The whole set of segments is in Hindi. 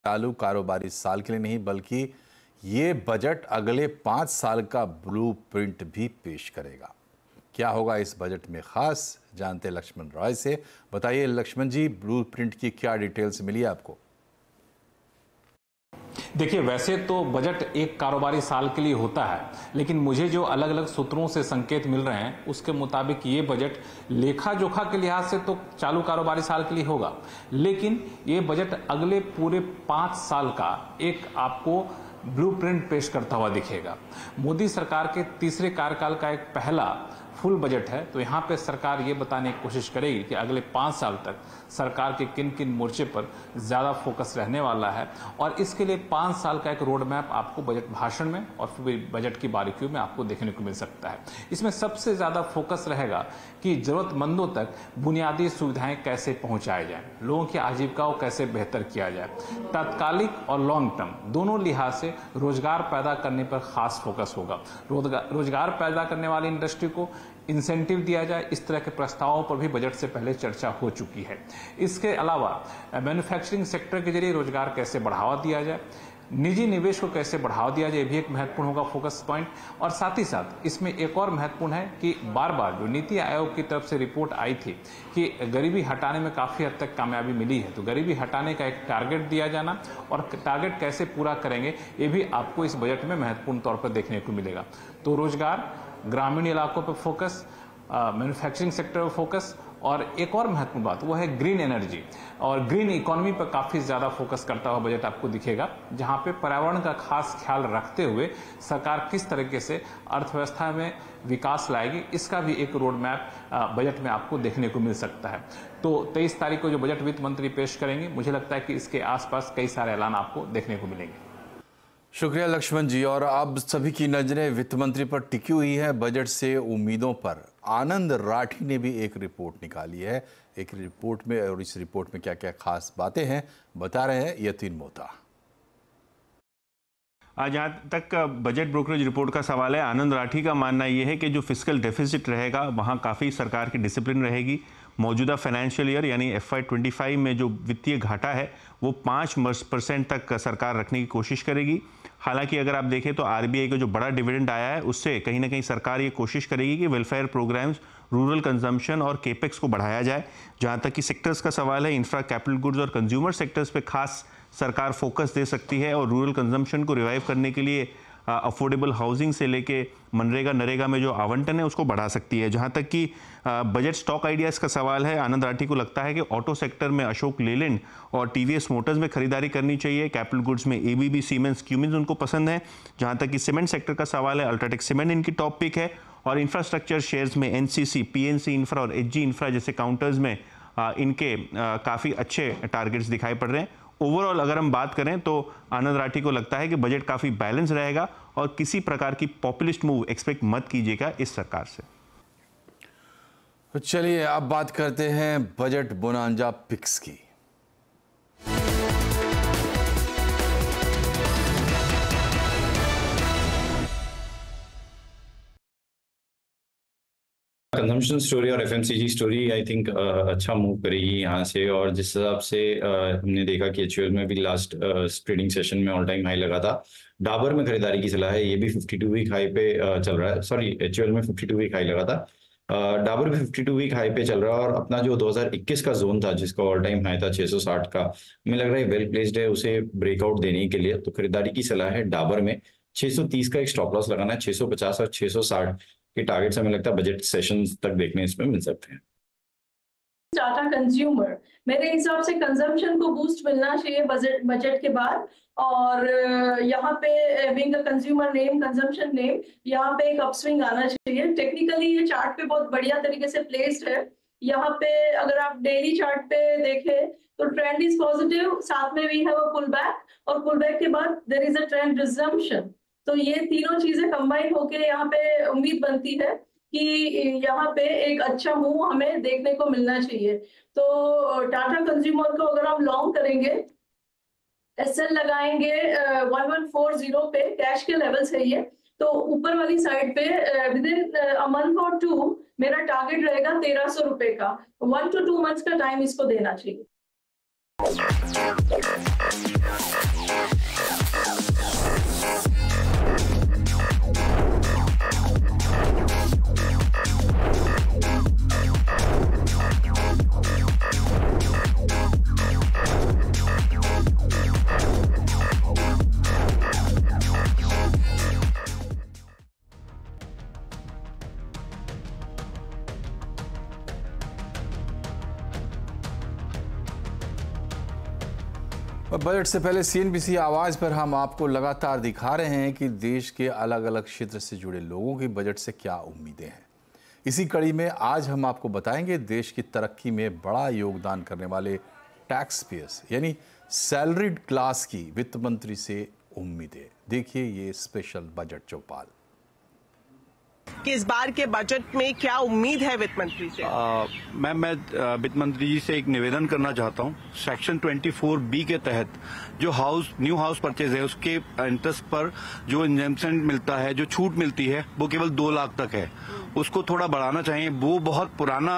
चालू कारोबारी साल के लिए नहीं बल्कि ये बजट अगले 5 साल का ब्लूप्रिंट भी पेश करेगा। क्या होगा इस बजट में खास, जानते लक्ष्मण रॉय से। बताइए लक्ष्मण जी, ब्लूप्रिंट की क्या डिटेल्स मिली आपको? देखिए, वैसे तो बजट एक कारोबारी साल के लिए होता है, लेकिन मुझे जो अलग अलग सूत्रों से संकेत मिल रहे हैं उसके मुताबिक ये बजट लेखा जोखा के लिहाज से तो चालू कारोबारी साल के लिए होगा, लेकिन ये बजट अगले पूरे 5 साल का एक आपको ब्लूप्रिंट पेश करता हुआ दिखेगा। मोदी सरकार के तीसरे कार्यकाल का एक पहला फुल बजट है, तो यहाँ पे सरकार ये बताने की कोशिश करेगी कि अगले 5 साल तक सरकार के किन किन मोर्चे पर ज़्यादा फोकस रहने वाला है, और इसके लिए 5 साल का एक रोड मैप आपको बजट भाषण में और फिर बजट की बारीकियों में आपको देखने को मिल सकता है। इसमें सबसे ज़्यादा फोकस रहेगा कि ज़रूरतमंदों तक बुनियादी सुविधाएं कैसे पहुँचाई जाए, लोगों की आजीविका को कैसे बेहतर किया जाए, तात्कालिक और लॉन्ग टर्म दोनों लिहाज से रोजगार पैदा करने पर खास फोकस होगा। रोजगार पैदा करने वाली इंडस्ट्री को इंसेंटिव दिया जाए, इस तरह के प्रस्तावों पर भी बजट से पहले चर्चा हो चुकी है। इसके अलावा मैन्युफैक्चरिंग सेक्टर के जरिए रोजगार कैसे बढ़ावा दिया जाए, निजी निवेश को कैसे बढ़ावा दिया जाए, भी एक महत्वपूर्ण होगा फोकस पॉइंट। और साथ ही साथ इसमें एक और महत्वपूर्ण है कि बार बार जो नीति आयोग की तरफ से रिपोर्ट आई थी कि गरीबी हटाने में काफ़ी हद तक कामयाबी मिली है, तो गरीबी हटाने का एक टारगेट दिया जाना और टारगेट कैसे पूरा करेंगे ये भी आपको इस बजट में महत्वपूर्ण तौर पर देखने को मिलेगा। तो रोजगार, ग्रामीण इलाकों पर फोकस, मैन्युफैक्चरिंग सेक्टर पर फोकस, और एक और महत्वपूर्ण बात वो है ग्रीन एनर्जी और ग्रीन इकोनॉमी पर काफ़ी ज़्यादा फोकस करता हुआ बजट आपको दिखेगा, जहां पे पर्यावरण का खास ख्याल रखते हुए सरकार किस तरीके से अर्थव्यवस्था में विकास लाएगी, इसका भी एक रोड मैप बजट में आपको देखने को मिल सकता है। तो 23 तारीख को जो बजट वित्त मंत्री पेश करेंगे, मुझे लगता है कि इसके आसपास कई सारे ऐलान आपको देखने को मिलेंगे। शुक्रिया लक्ष्मण जी। और अब सभी की नजरें वित्त मंत्री पर टिकी हुई है। बजट से उम्मीदों पर आनंद राठी ने भी एक रिपोर्ट निकाली है। एक रिपोर्ट में, और इस रिपोर्ट में क्या क्या खास बातें हैं बता रहे हैं यतीन मोहता। जहाँ तक बजट ब्रोकरेज रिपोर्ट का सवाल है, आनंद राठी का मानना यह है कि जो फिस्कल डेफिसिट रहेगा वहाँ काफ़ी सरकार की डिसिप्लिन रहेगी। मौजूदा फाइनेंशियल ईयर यानी FY25 में जो वित्तीय घाटा है वो 5% तक सरकार रखने की कोशिश करेगी। हालांकि अगर आप देखें तो RBI का जो बड़ा डिविडेंड आया है उससे कहीं ना कहीं सरकार ये कोशिश करेगी कि वेलफेयर प्रोग्राम्स, रूरल कंजम्पशन और केपेक्स को बढ़ाया जाए। जहाँ तक कि सेक्टर्स का सवाल है, इंफ्रा, कैपिटल गुड्स और कंज्यूमर सेक्टर्स पे खास सरकार फोकस दे सकती है और रूरल कंजम्पशन को रिवाइव करने के लिए अफोर्डेबल हाउसिंग से लेके मनरेगा, नरेगा में जो आवंटन है उसको बढ़ा सकती है। जहाँ तक कि बजट स्टॉक आइडियाज़ का सवाल है, आनंद राठी को लगता है कि ऑटो सेक्टर में अशोक लेलैंड और TVS मोटर्स में खरीदारी करनी चाहिए। कैपिटल गुड्स में ABB, सीमेंस, क्यूमिंस उनको पसंद है। जहाँ तक कि सीमेंट सेक्टर का सवाल है, अल्ट्राटेक सीमेंट इनकी टॉप पिक है। और इंफ्रास्ट्रक्चर शेयर्स में NCC, PNC इंफ्रा और HG इंफ्रा जैसे काउंटर्स में इनके काफ़ी अच्छे टारगेट्स दिखाई पड़ रहे हैं। ओवरऑल अगर हम बात करें तो आनंद राठी को लगता है कि बजट काफ़ी बैलेंस रहेगा और किसी प्रकार की पॉपुलिस्ट मूव एक्सपेक्ट मत कीजिएगा इस सरकार से। तो चलिए अब बात करते हैं बजट बोनांजा पिक्स की। कंजम्पशन स्टोरी और FMCG स्टोरी आई थिंक अच्छा मूव करेगी यहाँ से। और जिस हिसाब से हमने देखा कि HUL में भी लास्ट ट्रेडिंग सेशन में ऑल टाइम हाई लगा था। डाबर में खरीदारी की सलाह है, ये भी 52 वीक हाई पे चल रहा है। सॉरी, HUL में 52 वीक हाई लगा था, डाबर भी 52 वीक हाई पे चल रहा है। और अपना जो 2021 का जोन था जिसका ऑल टाइम हाई था 660 का, मुझे लग रहा है वेल प्लेस्ड है उसे ब्रेकआउट देने के लिए। तो खरीदारी की सलाह है डाबर में। 630 का एक स्टॉप लॉस लगाना है। 650 और 660 के टारगेट्स हमें लगता है बजट सेशन तक देखने इसमें मिल सकते हैं। टाटा कंज्यूमर, मेरे हिसाब से कंजम्पशन को बूस्ट मिलना चाहिए बजट के बाद। और यहाँ पे being a consumer name, consumption name, यहाँ पे एक अपस्विंग आना चाहिए। टेक्निकली ये चार्ट पे बहुत बढ़िया तरीके से प्लेस्ड है। यहाँ पे अगर आप डेली चार्ट पे देखें तो ट्रेंड इज पॉजिटिव, साथ में we have a pull back, और पुल बैक के बाद there is a trend resumption. तो ये तीनों चीजें कंबाइन होके यहाँ पे उम्मीद बनती है कि यहाँ पे एक अच्छा मूव हमें देखने को मिलना चाहिए। तो टाटा कंज्यूमर को अगर हम लॉन्ग करेंगे, SL लगाएंगे 1140 पे, कैश के लेवल्स है ये, तो ऊपर वाली साइड पे विदिन अ मंथ और 2 मेरा टारगेट रहेगा 1300 रुपए का। 1 to 2 मंथ्स का टाइम इसको देना चाहिए। बजट से पहले सीएनबीसी आवाज पर हम आपको लगातार दिखा रहे हैं कि देश के अलग अलग क्षेत्र से जुड़े लोगों की बजट से क्या उम्मीदें हैं। इसी कड़ी में आज हम आपको बताएंगे देश की तरक्की में बड़ा योगदान करने वाले टैक्स पेयर्स यानी सैलरीड क्लास की वित्त मंत्री से उम्मीदें। देखिए ये स्पेशल बजट चौपाल कि इस बार के बजट में क्या उम्मीद है वित्त मंत्री से। मैं वित्त मंत्री जी से एक निवेदन करना चाहता हूं। सेक्शन 24B के तहत जो न्यू हाउस परचेज है उसके इंटरेस्ट पर जो इंजेम्पशन मिलता है, जो छूट मिलती है, वो केवल 2 लाख तक है। उसको थोड़ा बढ़ाना चाहिए। वो बहुत पुराना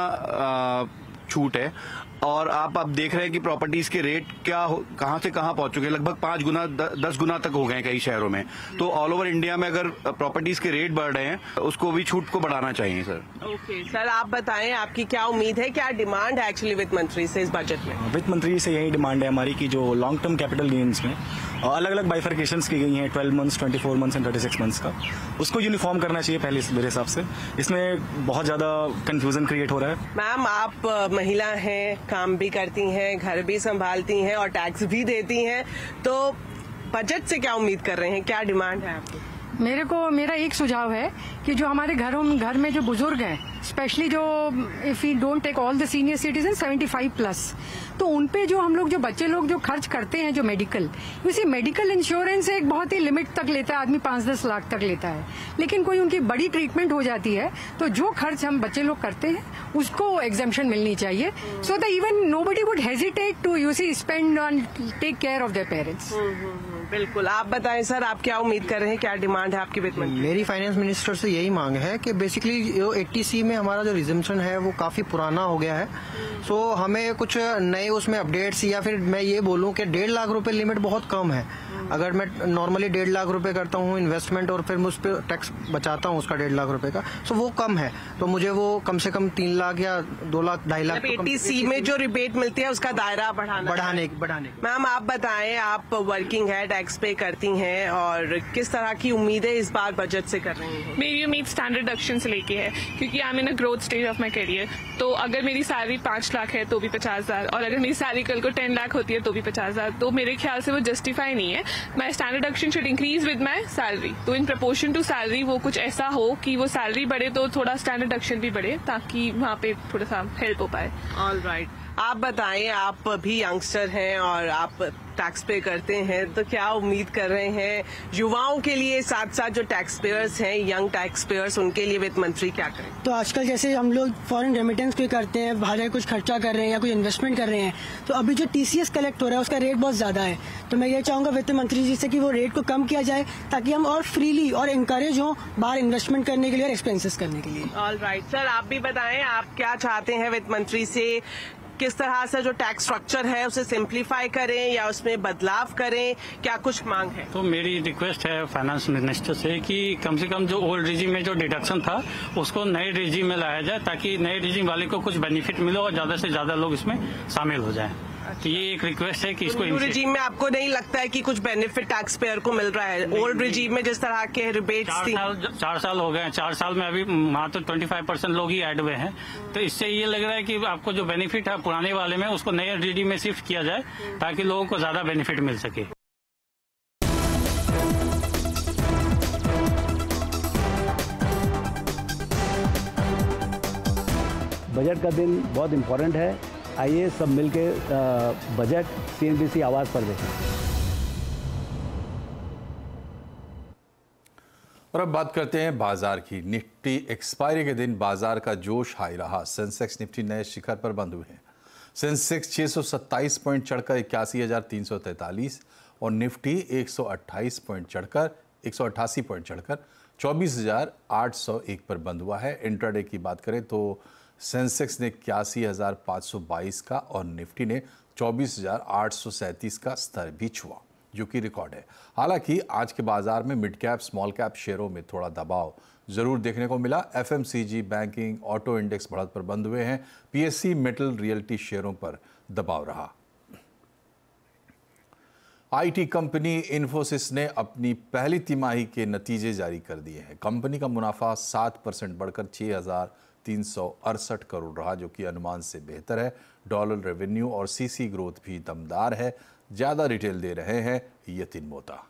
छूट है और आप देख रहे हैं कि प्रॉपर्टीज के रेट कहां से कहां पहुंच चुके हैं। लगभग 5 गुना 10 गुना तक हो गए हैं कई शहरों में। तो ऑल ओवर इंडिया में अगर प्रॉपर्टीज के रेट बढ़ रहे हैं उसको भी छूट को बढ़ाना चाहिए सर। ओके सर, आप बताएं आपकी क्या उम्मीद है, क्या डिमांड है एक्चुअली वित्त मंत्री से इस बजट में। वित्त मंत्री से यही डिमांड है हमारी कि जो लॉन्ग टर्म कैपिटल गेन्स में अलग अलग बाइफर्केशंस की गई हैं 12 मंथ्स, 24 मंथ्स एंड 36 मंथ्स का, उसको यूनिफॉर्म करना चाहिए पहले मेरे हिसाब से। इसमें बहुत ज्यादा कंफ्यूजन क्रिएट हो रहा है। मैम, आप महिला हैं, काम भी करती हैं, घर भी संभालती हैं और टैक्स भी देती हैं, तो बजट से क्या उम्मीद कर रहे हैं, क्या डिमांड है आपकी। मेरा एक सुझाव है कि जो हमारे घर में जो बुजुर्ग हैं, स्पेशली जो if you don't take all the senior citizen 75 plus, तो उनपे जो हम लोग जो बच्चे लोग जो खर्च करते हैं जो मेडिकल, वैसे मेडिकल इंश्योरेंस एक बहुत ही लिमिट तक लेता है आदमी, 5-10 लाख तक लेता है। लेकिन कोई उनकी बड़ी ट्रीटमेंट हो जाती है तो जो खर्च हम बच्चे लोग करते हैं उसको एग्जेम्पशन मिलनी चाहिए, so that even nobody would hesitate to spend on take care of their parents. बिल्कुल, आप बताएं सर, आप क्या उम्मीद कर रहे हैं, क्या डिमांड है आपकी वित्त मंत्री। मेरी फाइनेंस मिनिस्टर से यही मांग है कि बेसिकली जो 80C में हमारा जो रिजम्पशन है वो काफी पुराना हो गया है। सो हमें कुछ नए उसमें अपडेट्स, या फिर मैं ये बोलूं कि 1.5 लाख रुपए लिमिट बहुत कम है। अगर मैं नॉर्मली 1.5 लाख रुपए करता हूँ इन्वेस्टमेंट और फिर मैं उस पर टैक्स बचाता हूँ उसका 1.5 लाख रुपए का, सो वो कम है। तो मुझे वो कम से कम 3 लाख या 2 लाख 2.5 लाख 80C में जो रिबेट मिलती है उसका दायरा बढ़ाने। मैम, आप बताएं, आप वर्किंग है, टैक्स पे करती हैं और किस तरह की उम्मीदें इस बार बजट से कर रही हैं। मेरी उम्मीद स्टैंडर्ड डिडक्शन से लेके है, क्योंकि I am in a growth stage of my career. तो अगर मेरी सैलरी 5 लाख है तो भी 50,000, और अगर मेरी सैलरी कल को 10 लाख होती है तो भी 50,000, तो मेरे ख्याल से वो जस्टिफाई नहीं है। My standard deduction should increase with my salary, तो इन प्रपोर्शन टू सैलरी वो कुछ ऐसा हो कि वो सैलरी बढ़े तो थोड़ा स्टैंडर्ड डिडक्शन भी बढ़े, ताकि वहाँ पे थोड़ा सा हेल्प हो पाए। ऑल राइट, आप बताएं, आप भी यंगस्टर हैं और आप टैक्स पे करते हैं, तो क्या उम्मीद कर रहे हैं युवाओं के लिए, साथ साथ जो टैक्स पेयर्स हैं, यंग टैक्स पेयर्स, उनके लिए वित्त मंत्री क्या करें। तो आजकल जैसे हम लोग फॉरेन रेमिटेंस कोई करते हैं, बाहर कुछ खर्चा कर रहे हैं या कोई इन्वेस्टमेंट कर रहे हैं, तो अभी जो TCS कलेक्ट हो रहा है उसका रेट बहुत ज्यादा है। तो मैं ये चाहूंगा वित्त मंत्री जी से कि वो रेट को कम किया जाए, ताकि हम और फ्रीली और इंकरेज हों बाहर इन्वेस्टमेंट करने के लिए और एक्सपेंसेस करने के लिए। ऑल राइट सर, आप भी बताएं, आप क्या चाहते हैं वित्त मंत्री से, किस तरह से जो टैक्स स्ट्रक्चर है उसे सिंप्लीफाई करें या उसमें बदलाव करें, क्या कुछ मांग है। तो मेरी रिक्वेस्ट है फाइनेंस मिनिस्टर से कि कम से कम जो ओल्ड रिजीम में जो डिडक्शन था उसको नए रिजीम में लाया जाए, ताकि नए रिजीम वाले को कुछ बेनिफिट मिले और ज्यादा से ज्यादा लोग इसमें शामिल हो जाएं। तो ये एक रिक्वेस्ट है कि इसको न्यू रिजीम में आपको नहीं लगता है कि कुछ बेनिफिट टैक्स पेयर को मिल रहा है। ओल्ड रिजीम में जिस तरह के रिबेट्स थी, 4 साल हो गए, 4 साल में अभी मात्र 25% लोग ही ऐड हुए हैं। तो इससे ये लग रहा है कि आपको जो बेनिफिट है पुराने वाले में उसको नए रिजीम में शिफ्ट किया जाए, ताकि लोगों को ज्यादा बेनिफिट मिल सके। बजट का दिन बहुत इम्पोर्टेंट है, आइए सब मिलके बजट CNBC आवाज़ पर देखें। और अब बात करते हैं बाजार की। निफ्टी एक्सपायरी के दिन बाजार का जोश हाई रहा। सेंसेक्स निफ्टी नए शिखर पर बंद हुए हैं। सेंसेक्स 627 पॉइंट चढ़कर 81,343 और निफ्टी 128 पॉइंट चढ़कर 188 पॉइंट चढ़कर 24,801 पर बंद हुआ है। इंट्राडे की बात करें तो सेंसेक्स ने 81,522 का और निफ्टी ने 24,837 का स्तर भी छुआ, जो कि रिकॉर्ड है। हालांकि आज के बाजार में मिड कैप स्मॉल कैप शेयरों में थोड़ा दबाव जरूर देखने को मिला। FMCG, बैंकिंग, ऑटो इंडेक्स बढ़त पर बंद हुए हैं। PSC, मेटल, रियल्टी शेयरों पर दबाव रहा। IT कंपनी इन्फोसिस ने अपनी पहली तिमाही के नतीजे जारी कर दिए हैं। कंपनी का मुनाफा 7% बढ़कर 6,368 करोड़ रहा, जो कि अनुमान से बेहतर है। डॉलर रेवेन्यू और CC ग्रोथ भी दमदार है। ज़्यादा रिटेल दे रहे हैं यतीन मोता।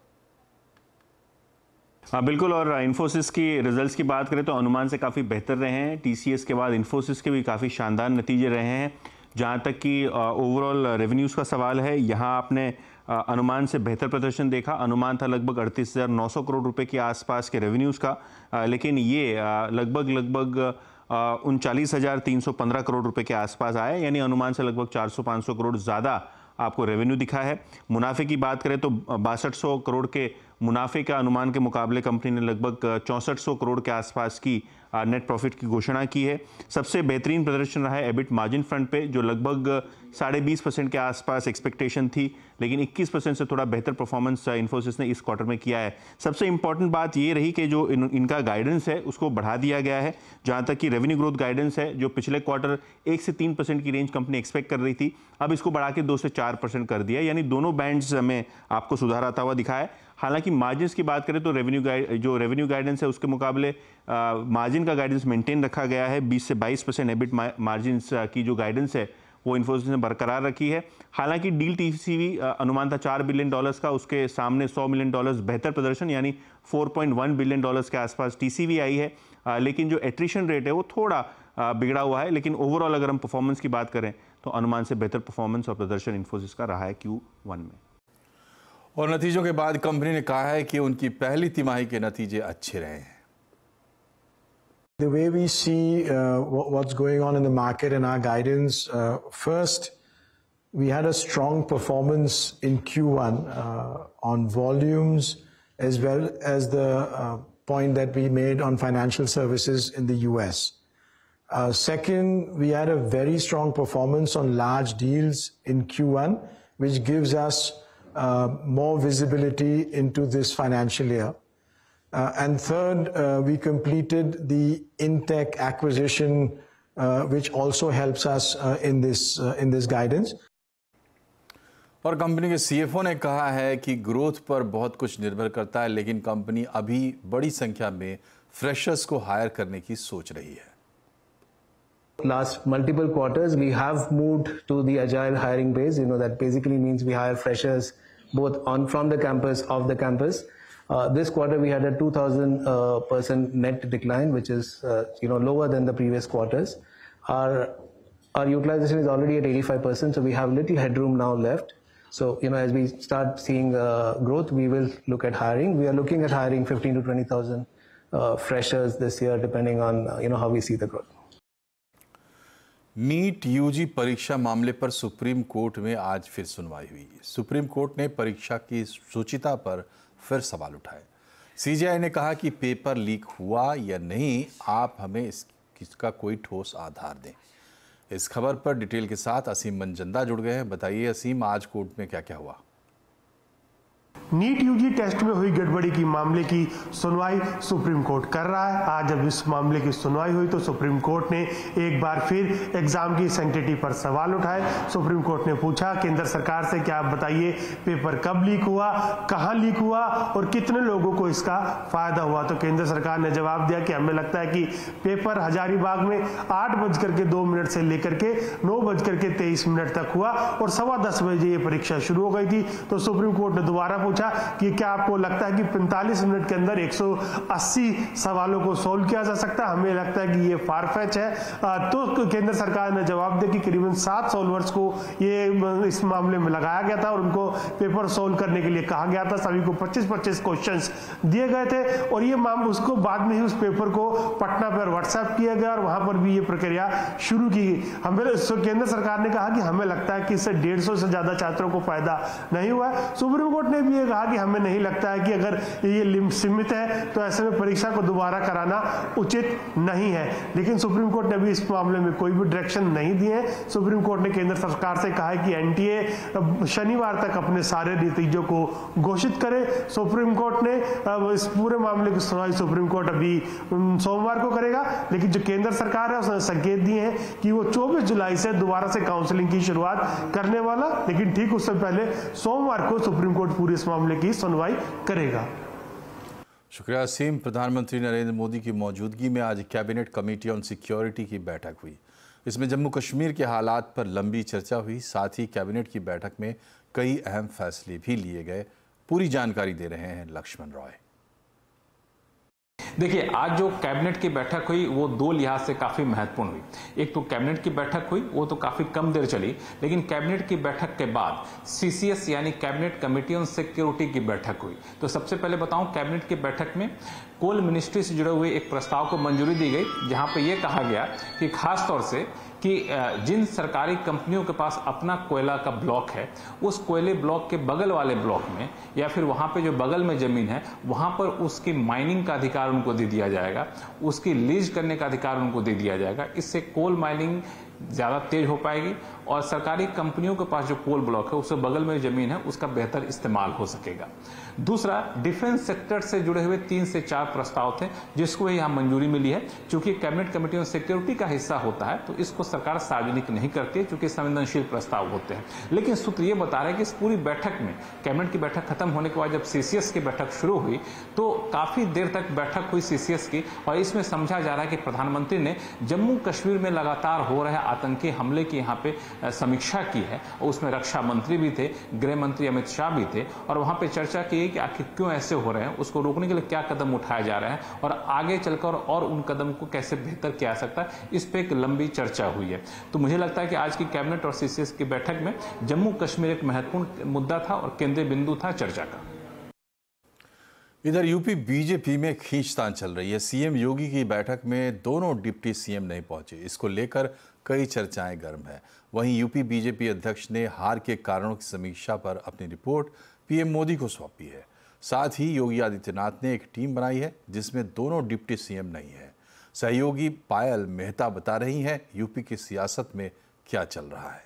हाँ बिल्कुल, और इन्फोसिस की रिजल्ट्स की बात करें तो अनुमान से काफ़ी बेहतर रहे हैं। टीसीएस के बाद इन्फोसिस के भी काफ़ी शानदार नतीजे रहे हैं। जहाँ तक कि ओवरऑल रेवेन्यूज़ का सवाल है, यहाँ आपने अनुमान से बेहतर प्रदर्शन देखा। अनुमान था लगभग 38,900 करोड़ रुपए के आसपास के रेवेन्यूज़ का, लेकिन ये लगभग 39,315 करोड़ रुपए के आसपास आए, यानी अनुमान से लगभग 400-500 करोड़ ज़्यादा आपको रेवेन्यू दिखा है। मुनाफे की बात करें तो 6200 करोड़ के मुनाफे का अनुमान के मुकाबले कंपनी ने लगभग 6400 करोड़ के आसपास की नेट प्रॉफिट की घोषणा की है। सबसे बेहतरीन प्रदर्शन रहा है एबिट मार्जिन फ्रंट पे, जो लगभग 20.5% के आसपास एक्सपेक्टेशन थी, लेकिन 21% से थोड़ा बेहतर परफॉर्मेंस इन्फोसिस ने इस क्वार्टर में किया है। सबसे इंपॉर्टेंट बात ये रही कि जो इनका गाइडेंस है उसको बढ़ा दिया गया है। जहाँ तक कि रेवेन्यू ग्रोथ गाइडेंस है, जो पिछले क्वार्टर 1 से 3% की रेंज कंपनी एक्सपेक्ट कर रही थी, अब इसको बढ़ा के 2 से 4% कर दिया, यानी दोनों बैंड्स में आपको सुधार आता हुआ दिखा है। हालांकि मार्जिन्स की बात करें तो रेवेन्यू गाइडेंस है उसके मुकाबले मार्जिन का गाइडेंस मेंटेन रखा गया है। 20 से 22% एबिट मार्जिन्स की जो गाइडेंस है वो इन्फोसिस ने बरकरार रखी है। हालांकि डील टीसीवी अनुमान था $4 बिलियन का, उसके सामने $100 मिलियन बेहतर प्रदर्शन, यानी $4.1 बिलियन के आसपास टीसीवी आई है। लेकिन जो एट्रिशन रेट है वो थोड़ा बिगड़ा हुआ है, लेकिन ओवरऑल अगर हम परफॉर्मेंस की बात करें तो अनुमान से बेहतर परफॉर्मेंस और प्रदर्शन इन्फोसिस का रहा है Q1 में। और नतीजों के बाद कंपनी ने कहा है कि उनकी पहली तिमाही के नतीजे अच्छे रहे हैं। The way we see what's going on in the market and our guidance, first, we had a strong performance in Q1 on volumes as well as the point that we made on financial services in the US. Second, we had a very strong performance on large deals in Q1, which gives us more visibility into this financial year. And third, we completed the Intech acquisition, which also helps us in this guidance. और कंपनी के सीएफओ ने कहा है कि ग्रोथ पर बहुत कुछ निर्भर करता है, लेकिन कंपनी अभी बड़ी संख्या में फ्रेशर्स को हायर करने की सोच रही है। Last multiple quarters, we have moved to the agile hiring base. You know, that basically means we hire freshers both from the campus, off the campus. This quarter we had a 2,000% net decline, which is lower than the previous quarters. Our utilization is already at 85%, so we have little headroom now left. So as we start seeing growth, we will look at hiring. We are looking at hiring 15,000 to 20,000 freshers this year, depending on how we see the growth. NEET UG परीक्षा मामले पर सुप्रीम कोर्ट में आज फिर सुनवाई हुई। सुप्रीम कोर्ट ने परीक्षा की शुचिता पर फिर सवाल उठाए। सीजीआई ने कहा कि पेपर लीक हुआ या नहीं, आप हमें इसका कोई ठोस आधार दें। इस खबर पर डिटेल के साथ असीम मंजंदा जुड़ गए हैं। बताइए असीम, आज कोर्ट में क्या क्या हुआ? नीट यूजी टेस्ट में हुई गड़बड़ी की मामले की सुनवाई सुप्रीम कोर्ट कर रहा है। आज जब इस मामले की सुनवाई हुई तो सुप्रीम कोर्ट ने एक बार फिर एग्जाम की सैंक्टिटी पर सवाल उठाए। सुप्रीम कोर्ट ने पूछा केंद्र सरकार से, क्या आप बताइए पेपर कब लीक हुआ, कहां लीक हुआ और कितने लोगों को इसका फायदा हुआ। तो केंद्र सरकार ने जवाब दिया कि हमें लगता है कि पेपर हजारीबाग में 8:02 से लेकर के 9:23 तक हुआ और 10:15 बजे ये परीक्षा शुरू हो गई थी। तो सुप्रीम कोर्ट ने दोबारा पूछा कि क्या आपको लगता है कि 45 मिनट के अंदर 180 सवालों को सोल्व किया जा सकता है? हमें लगता है कि ये फारफेच है। तो केंद्र सरकार ने जवाब दिया कि करीबन 7 सॉल्वर्स को ये इस मामले में लगाया गया था और उनको पेपर सोल्व करने के लिए कहा गया था। सभी को 25-25 क्वेश्चंस दिए गए थे और ये मामला उसको बाद में ही उस पेपर को पटना पर व्हाट्सएप किया गया और वहां पर भी ये प्रक्रिया शुरू की गई। हमें केंद्र सरकार ने कहा कि हमें लगता है कि इससे 150 से ज्यादा छात्रों को फायदा नहीं हुआ है। सुप्रीम कोर्ट ने भी कहा कि हमें नहीं लगता है कि अगर ये सीमित है तो ऐसे में परीक्षा को दोबारा कराना उचित नहीं है। लेकिन सुप्रीम कोर्ट ने भी इस मामले में कोई भी डायरेक्शन नहीं दिए। सुप्रीम कोर्ट ने केंद्र सरकार से कहा है कि एनटीए शनिवार तक अपने सारे नतीजों को घोषित करे। सुप्रीम कोर्ट ने इस पूरे मामले की सुनवाई सुप्रीम कोर्ट अभी सोमवार को करेगा, लेकिन जो केंद्र सरकार है उसने संकेत दिए हैं कि वो 24 जुलाई से दोबारा से काउंसलिंग की शुरुआत करने वाला, लेकिन ठीक उससे पहले सोमवार को सुप्रीम कोर्ट पूरी इस मामले की सुनवाई करेगा। शुक्रिया असीम। प्रधानमंत्री नरेंद्र मोदी की मौजूदगी में आज कैबिनेट कमेटी ऑन सिक्योरिटी की बैठक हुई। इसमें जम्मू कश्मीर के हालात पर लंबी चर्चा हुई। साथ ही कैबिनेट की बैठक में कई अहम फैसले भी लिए गए। पूरी जानकारी दे रहे हैं लक्ष्मण रॉय। देखिए, आज जो कैबिनेट की बैठक हुई वो दो लिहाज से काफी महत्वपूर्ण हुई। एक तो कैबिनेट की बैठक हुई, वो तो काफी कम देर चली, लेकिन कैबिनेट की बैठक के बाद सीसीएस यानी कैबिनेट कमेटी ऑन सिक्योरिटी की बैठक हुई। तो सबसे पहले बताऊं, कैबिनेट की बैठक में कोल मिनिस्ट्री से जुड़े हुए एक प्रस्ताव को मंजूरी दी गई, जहां पे ये कहा गया कि खास तौर से कि जिन सरकारी कंपनियों के पास अपना कोयला का ब्लॉक है, उस कोयले ब्लॉक के बगल वाले ब्लॉक में या फिर वहां पे जो बगल में जमीन है वहां पर उसकी माइनिंग का अधिकार उनको दे दिया जाएगा, उसकी लीज करने का अधिकार उनको दे दिया जाएगा। इससे कोल माइनिंग ज़्यादा तेज हो पाएगी और सरकारी कंपनियों के पास जो कोल ब्लॉक है उससे बगल में जमीन है उसका बेहतर इस्तेमाल हो सकेगा। दूसरा, डिफेंस सेक्टर से जुड़े हुए 3 से 4 प्रस्ताव थे जिसको यहाँ मंजूरी मिली है। चूंकि कैबिनेट कमेटी ऑन सिक्योरिटी का हिस्सा होता है तो इसको सरकार सार्वजनिक नहीं करती क्योंकि संवेदनशील प्रस्ताव होते हैं। लेकिन सूत्र ये बता रहे हैं कि इस पूरी बैठक में, कैबिनेट की बैठक खत्म होने के बाद जब सीसीएस की बैठक शुरू हुई तो काफी देर तक बैठक हुई सीसीएस की, और इसमें समझा जा रहा है कि प्रधानमंत्री ने जम्मू कश्मीर में लगातार हो रहे आतंकी हमले की यहाँ पे समीक्षा की है। और उसमें रक्षा मंत्री भी थे, गृह मंत्री अमित शाह भी थे, और वहां पे चर्चा की कि आखिर क्यों ऐसे हो रहे हैं, उसको रोकने के लिए क्या कदम उठाए जा रहे हैं और आगे चलकर और उन कदम को कैसे बेहतर किया जा सकता है, इस पे एक लंबी चर्चा हुई है। तो मुझे लगता है कि आज की कैबिनेट और सीसीएस की बैठक में जम्मू कश्मीर एक महत्वपूर्ण मुद्दा था और केंद्रीय बिंदु था चर्चा का। इधर यूपी बीजेपी में खींचतान चल रही है। सीएम योगी की बैठक में दोनों डिप्टी सीएम नहीं पहुंचे। इसको लेकर कई चर्चाएं गर्म है। वहीं यूपी बीजेपी अध्यक्ष ने हार के कारणों की समीक्षा पर अपनी रिपोर्ट पीएम मोदी को सौंपी है। साथ ही योगी आदित्यनाथ ने एक टीम बनाई है जिसमें दोनों डिप्टी सीएम नहीं है। सहयोगी पायल मेहता बता रही हैं यूपी की सियासत में क्या चल रहा है।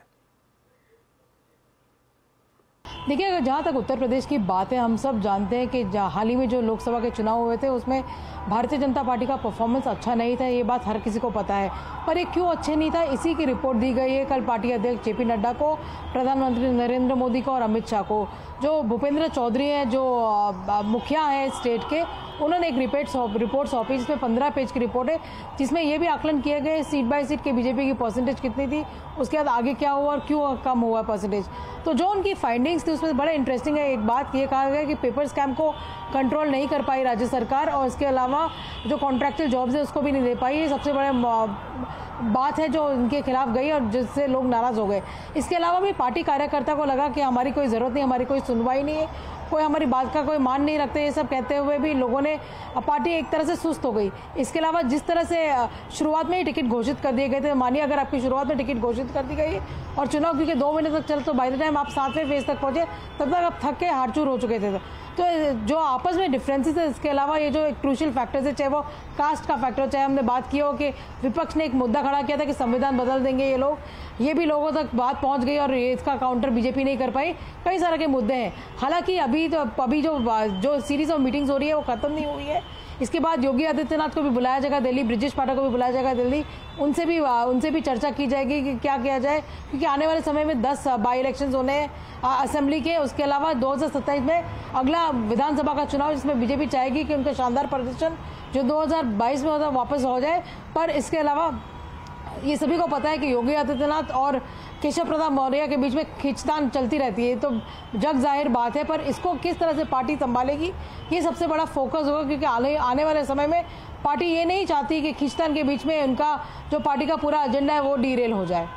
देखिए, अगर जहाँ तक उत्तर प्रदेश की बात है, हम सब जानते हैं कि हाल ही में जो लोकसभा के चुनाव हुए थे उसमें भारतीय जनता पार्टी का परफॉर्मेंस अच्छा नहीं था, ये बात हर किसी को पता है। पर ये क्यों अच्छे नहीं था, इसी की रिपोर्ट दी गई है कल पार्टी अध्यक्ष जेपी नड्डा को, प्रधानमंत्री नरेंद्र मोदी को और अमित शाह को। जो भूपेंद्र चौधरी हैं, जो मुखिया हैं स्टेट के, उन्होंने एक रिपोर्ट सौंपी जिसमें 15 पेज की रिपोर्ट है, जिसमें यह भी आकलन किए गए सीट बाय सीट के बीजेपी की परसेंटेज कितनी थी, उसके बाद आगे क्या हुआ और क्यों कम हुआ परसेंटेज। तो जो उनकी फाइंडिंग्स थी उसमें बड़ा इंटरेस्टिंग है। एक बात ये कहा गया कि पेपर स्कैम को कंट्रोल नहीं कर पाई राज्य सरकार, और इसके अलावा जो कॉन्ट्रैक्चुअल जॉब्स है उसको भी नहीं दे पाई। ये सबसे बड़े बात है जो इनके खिलाफ गई और जिससे लोग नाराज हो गए। इसके अलावा भी पार्टी कार्यकर्ता को लगा कि हमारी कोई ज़रूरत नहीं, हमारी कोई सुनवाई नहीं है, कोई हमारी बात का कोई मान नहीं रखते। ये सब कहते हुए भी लोगों ने, पार्टी एक तरह से सुस्त हो गई। इसके अलावा जिस तरह से शुरुआत में ही टिकट घोषित कर दिए गए थे, मानिए अगर आपकी शुरुआत में टिकट घोषित कर दी गई और चुनाव क्योंकि 2 महीने तक चल, तो बाय द टाइम आप 7वें फेज तक पहुंचे तब तक आप थक के हार-चूर हो चुके थे। तो जो आपस में डिफरेंसेस है, इसके अलावा ये जो एक क्रूशियल फैक्टर्स है, चाहे वो कास्ट का फैक्टर, चाहे हमने बात की हो कि विपक्ष ने एक मुद्दा खड़ा किया था कि संविधान बदल देंगे ये लोग, ये भी लोगों तक बात पहुंच गई और ये इसका काउंटर बीजेपी नहीं कर पाई। कई सारे के मुद्दे हैं। हालांकि अभी जो सीरीज ऑफ मीटिंग्स हो रही है वो खत्म नहीं हुई है। इसके बाद योगी आदित्यनाथ को भी बुलाया जाएगा दिल्ली, ब्रिजेश पाठक को भी बुलाया जाएगा दिल्ली, उनसे भी चर्चा की जाएगी कि क्या किया जाए, क्योंकि आने वाले समय में 10 बाई इलेक्शंस होने हैं असेंबली के। उसके अलावा 2027 में अगला विधानसभा का चुनाव, जिसमें बीजेपी चाहेगी कि उनका शानदार प्रदर्शन जो 2022 में होता वापस हो जाए। पर इसके अलावा ये सभी को पता है कि योगी आदित्यनाथ और केशव प्रसाद मौर्य के बीच में खींचतान चलती रहती है, तो जग जाहिर बात है। पर इसको किस तरह से पार्टी संभालेगी, ये सबसे बड़ा फोकस होगा, क्योंकि आने वाले समय में पार्टी ये नहीं चाहती कि खींचतान के बीच में उनका जो पार्टी का पूरा एजेंडा है वो डीरेल हो जाए।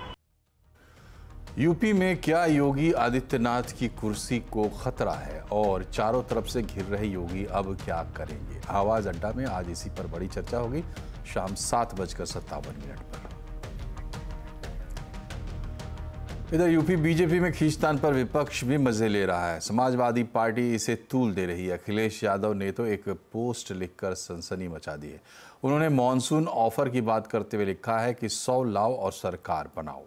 यूपी में क्या योगी आदित्यनाथ की कुर्सी को खतरा है और चारों तरफ से घिर रहे योगी अब क्या करेंगे? आवाज अड्डा में आज इसी पर बड़ी चर्चा होगी शाम 7:57 पर। इधर यूपी बीजेपी में खींचतान पर विपक्ष भी मजे ले रहा है। समाजवादी पार्टी इसे तूल दे रही है। अखिलेश यादव ने तो एक पोस्ट लिखकर सनसनी मचा दी है। उन्होंने मॉनसून ऑफर की बात करते हुए लिखा है कि 100 लाओ और सरकार बनाओ।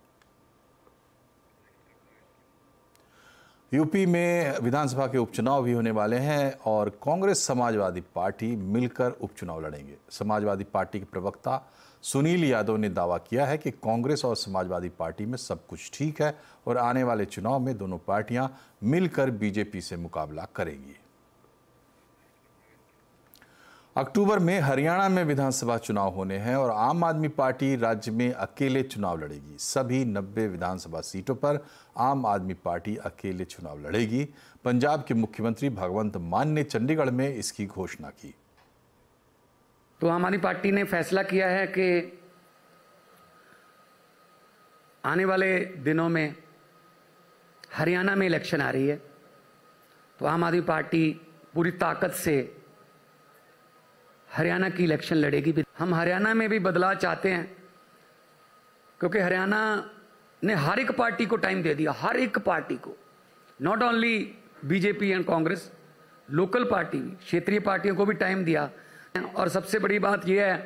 यूपी में विधानसभा के उपचुनाव भी होने वाले हैं और कांग्रेस समाजवादी पार्टी मिलकर उपचुनाव लड़ेंगे। समाजवादी पार्टी के प्रवक्ता सुनील यादव ने दावा किया है कि कांग्रेस और समाजवादी पार्टी में सब कुछ ठीक है और आने वाले चुनाव में दोनों पार्टियां मिलकर बीजेपी से मुकाबला करेंगी। अक्टूबर में हरियाणा में विधानसभा चुनाव होने हैं और आम आदमी पार्टी राज्य में अकेले चुनाव लड़ेगी। सभी 90 विधानसभा सीटों पर आम आदमी पार्टी अकेले चुनाव लड़ेगी। पंजाब के मुख्यमंत्री भगवंत मान ने चंडीगढ़ में इसकी घोषणा की। तो आम आदमी पार्टी ने फैसला किया है कि आने वाले दिनों में हरियाणा में इलेक्शन आ रही है, तो आम आदमी पार्टी पूरी ताकत से हरियाणा की इलेक्शन लड़ेगी। हम हरियाणा में भी बदलाव चाहते हैं, क्योंकि हरियाणा ने हर एक पार्टी को टाइम दे दिया, हर एक पार्टी को, not only BJP and Congress, local party भी, क्षेत्रीय पार्टियों को भी टाइम दिया। और सबसे बड़ी बात यह है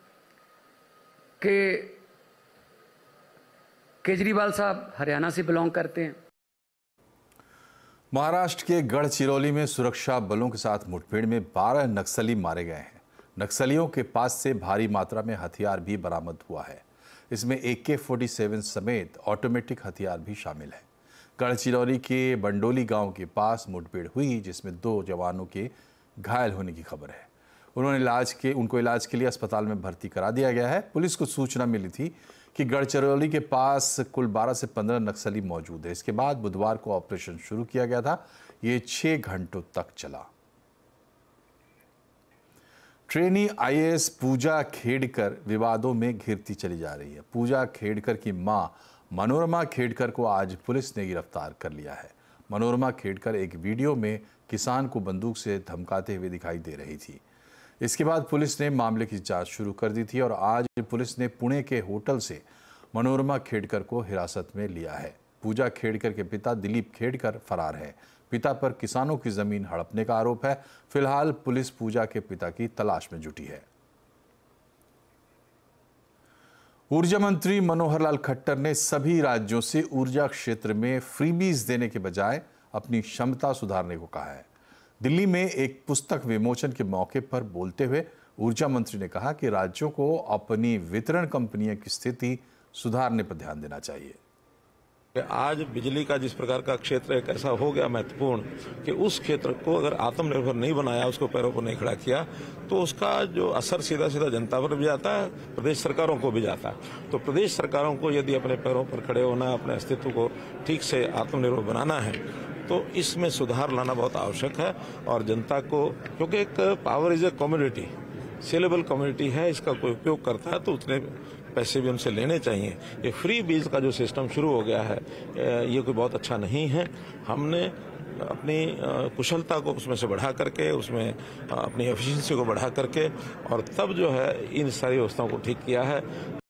कि केजरीवाल साहब हरियाणा से बिलोंग करते हैं। महाराष्ट्र के गढ़चिरौली में सुरक्षा बलों के साथ मुठभेड़ में 12 नक्सली मारे गए हैं। नक्सलियों के पास से भारी मात्रा में हथियार भी बरामद हुआ है। इसमें AK-47 समेत ऑटोमेटिक हथियार भी शामिल है। गढ़चिरौली के बंडोली गांव के पास मुठभेड़ हुई, जिसमें 2 जवानों के घायल होने की खबर है। उनको इलाज के लिए अस्पताल में भर्ती करा दिया गया है। पुलिस को सूचना मिली थी कि गढ़चिरौली के पास कुल 12 से 15 नक्सली मौजूद है। इसके बाद बुधवार को ऑपरेशन शुरू किया गया था। ये 6 घंटों तक चला। ट्रेनी IAS पूजा खेड़कर विवादों में घिरती चली जा रही है। पूजा खेड़कर की मां मनोरमा खेड़कर को आज पुलिस ने गिरफ्तार कर लिया है। मनोरमा खेड़कर एक वीडियो में किसान को बंदूक से धमकाते हुए दिखाई दे रही थी। इसके बाद पुलिस ने मामले की जांच शुरू कर दी थी और आज पुलिस ने पुणे के होटल से मनोरमा खेड़कर को हिरासत में लिया है। पूजा खेड़कर के पिता दिलीप खेड़कर फरार है। पिता पर किसानों की जमीन हड़पने का आरोप है। फिलहाल पुलिस पूजा के पिता की तलाश में जुटी है। ऊर्जा मंत्री मनोहर लाल खट्टर ने सभी राज्यों से ऊर्जा क्षेत्र में फ्रीबीज देने के बजाय अपनी क्षमता सुधारने को कहा है। दिल्ली में एक पुस्तक विमोचन के मौके पर बोलते हुए ऊर्जा मंत्री ने कहा कि राज्यों को अपनी वितरण कंपनियों की स्थिति सुधारने पर ध्यान देना चाहिए। आज बिजली का जिस प्रकार का क्षेत्र एक ऐसा हो गया महत्वपूर्ण कि उस क्षेत्र को अगर आत्मनिर्भर नहीं बनाया, उसको पैरों पर नहीं खड़ा किया, तो उसका जो असर सीधा सीधा जनता पर भी जाता है, प्रदेश सरकारों को भी जाता है। तो प्रदेश सरकारों को यदि अपने पैरों पर खड़े होना, अपने अस्तित्व को ठीक से आत्मनिर्भर बनाना है, तो इसमें सुधार लाना बहुत आवश्यक है। और जनता को, क्योंकि एक power is a commodity, saleable commodity है, इसका कोई उपयोग करता है तो उतने पैसे भी उनसे लेने चाहिए। ये फ्री बीज का जो सिस्टम शुरू हो गया है, ये कोई बहुत अच्छा नहीं है। हमने अपनी कुशलता को उसमें से बढ़ा करके, उसमें अपनी एफिशिएंसी को बढ़ा करके, और तब जो है इन सारी व्यवस्थाओं को ठीक किया है।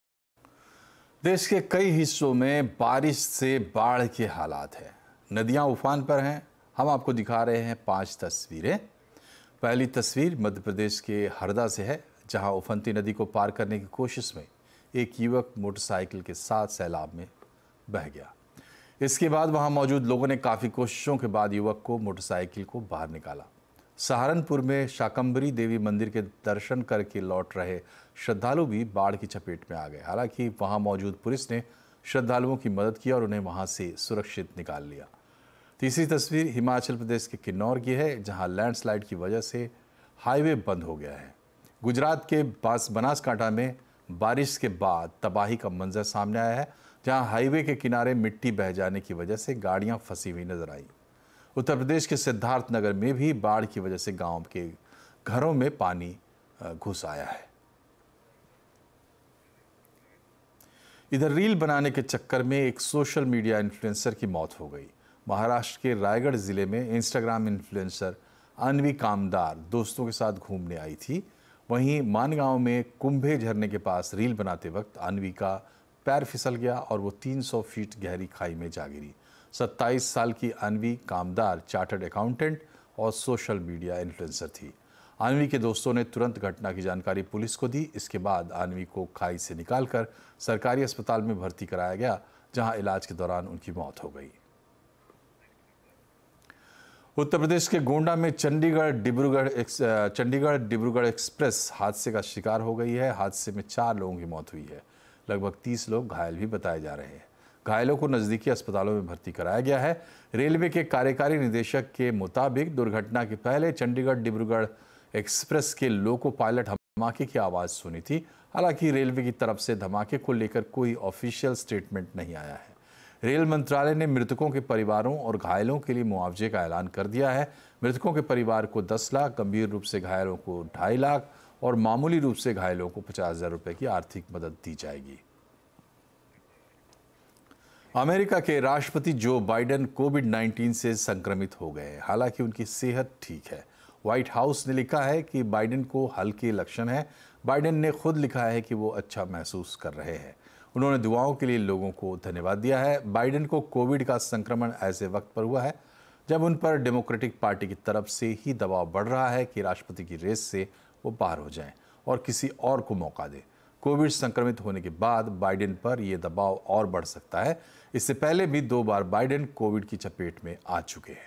देश के कई हिस्सों में बारिश से बाढ़ के हालात हैं। नदियां उफान पर हैं। हम आपको दिखा रहे हैं 5 तस्वीरें। पहली तस्वीर मध्य प्रदेश के हरदा से है, जहां उफनती नदी को पार करने की कोशिश में एक युवक मोटरसाइकिल के साथ सैलाब में बह गया। इसके बाद वहां मौजूद लोगों ने काफ़ी कोशिशों के बाद युवक को मोटरसाइकिल को बाहर निकाला। सहारनपुर में शाकंभरी देवी मंदिर के दर्शन करके लौट रहे श्रद्धालु भी बाढ़ की चपेट में आ गए। हालांकि वहां मौजूद पुलिस ने श्रद्धालुओं की मदद की और उन्हें वहां से सुरक्षित निकाल लिया। तीसरी तस्वीर हिमाचल प्रदेश के किन्नौर की है, जहां लैंडस्लाइड की वजह से हाईवे बंद हो गया है। गुजरात के बनासकांठा में बारिश के बाद तबाही का मंजर सामने आया है, जहां हाईवे के किनारे मिट्टी बह जाने की वजह से गाड़ियां फंसी हुई नजर आई। उत्तर प्रदेश के सिद्धार्थनगर में भी बाढ़ की वजह से गांव के घरों में पानी घुस आया है। इधर रील बनाने के चक्कर में एक सोशल मीडिया इन्फ्लुएंसर की मौत हो गई। महाराष्ट्र के रायगढ़ जिले में इंस्टाग्राम इन्फ्लुएंसर अन्वी कामदार दोस्तों के साथ घूमने आई थी। वहीं मानगांव में कुंभे झरने के पास रील बनाते वक्त अन्वी का पैर फिसल गया और वो 300 फीट गहरी खाई में जा गिरी। 27 साल की अन्वी कामदार चार्टर्ड अकाउंटेंट और सोशल मीडिया इन्फ्लुएंसर थी। अन्वी के दोस्तों ने तुरंत घटना की जानकारी पुलिस को दी। इसके बाद अन्वी को खाई से निकालकर सरकारी अस्पताल में भर्ती कराया गया, जहां इलाज के दौरान उनकी मौत हो गई। उत्तर प्रदेश के गोंडा में चंडीगढ़ डिब्रूगढ़ एक्सप्रेस हादसे का शिकार हो गई है। हादसे में 4 लोगों की मौत हुई है। लगभग 30 लोग घायल भी बताए जा रहे हैं। घायलों को नज़दीकी अस्पतालों में भर्ती कराया गया है। रेलवे के कार्यकारी निदेशक के मुताबिक दुर्घटना के पहले चंडीगढ़ डिब्रूगढ़ एक्सप्रेस के लोको पायलट धमाके की आवाज़ सुनी थी। हालांकि रेलवे की तरफ से धमाके को लेकर कोई ऑफिशियल स्टेटमेंट नहीं आया है। रेल मंत्रालय ने मृतकों के परिवारों और घायलों के लिए मुआवजे का ऐलान कर दिया है। मृतकों के परिवार को 10 लाख, गंभीर रूप से घायलों को 2.5 लाख और मामूली रूप से घायलों को 50,000 रुपए की आर्थिक मदद दी जाएगी। अमेरिका के राष्ट्रपति जो बाइडेन कोविड-19 से संक्रमित हो गए हैं। हालांकि उनकी सेहत ठीक है। व्हाइट हाउस ने लिखा है कि बाइडेन को हल्के लक्षण हैं। बाइडेन ने खुद लिखा है कि वो अच्छा महसूस कर रहे हैं। उन्होंने दुआओं के लिए लोगों को धन्यवाद दिया है। बाइडेन को कोविड का संक्रमण ऐसे वक्त पर हुआ है जब उन पर डेमोक्रेटिक पार्टी की तरफ से ही दबाव बढ़ रहा है कि राष्ट्रपति की रेस से वो बाहर हो जाएं और किसी और को मौका दें। कोविड संक्रमित होने के बाद बाइडेन पर यह दबाव और बढ़ सकता है। इससे पहले भी 2 बार बाइडेन कोविड की चपेट में आ चुके हैं।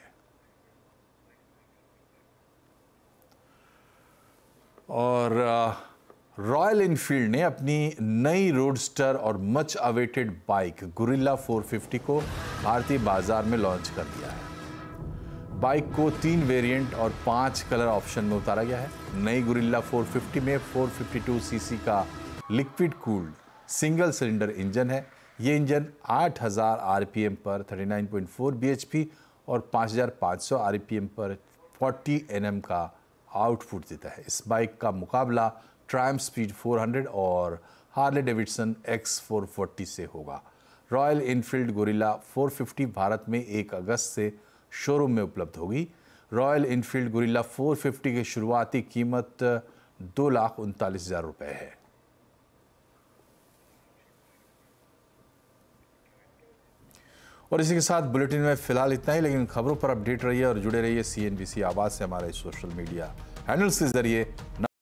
और रॉयल एनफील्ड ने अपनी नई रोडस्टर और मच अवेटेड बाइक गुरिल्ला 450 को भारतीय बाजार में लॉन्च कर दिया है। बाइक को 3 वेरिएंट और 5 कलर ऑप्शन में उतारा गया है। नई गुरिल्ला 450 में 452 सीसी का liquid cooled single cylinder engine है। ये इंजन 8000 आरपीएम पर 39.4 बीएचपी और 5500 आरपीएम पर 40 एनएम का आउटपुट देता है। इस बाइक का मुकाबला ट्रायम्फ स्पीड 400 और हार्ले डेविडसन X440 से होगा। रॉयल एनफील्ड गुरिल्ला 450 भारत में 1 अगस्त से शोरूम में उपलब्ध होगी। रॉयल एनफील्ड गुरिल्ला 450 की शुरुआती कीमत 2,39,000 रुपए है। और इसी के साथ बुलेटिन में फिलहाल इतना ही, लेकिन खबरों पर अपडेट रहिए और जुड़े रहिए CNBC आवाज़ से हमारे सोशल मीडिया हैंडल्स के जरिए।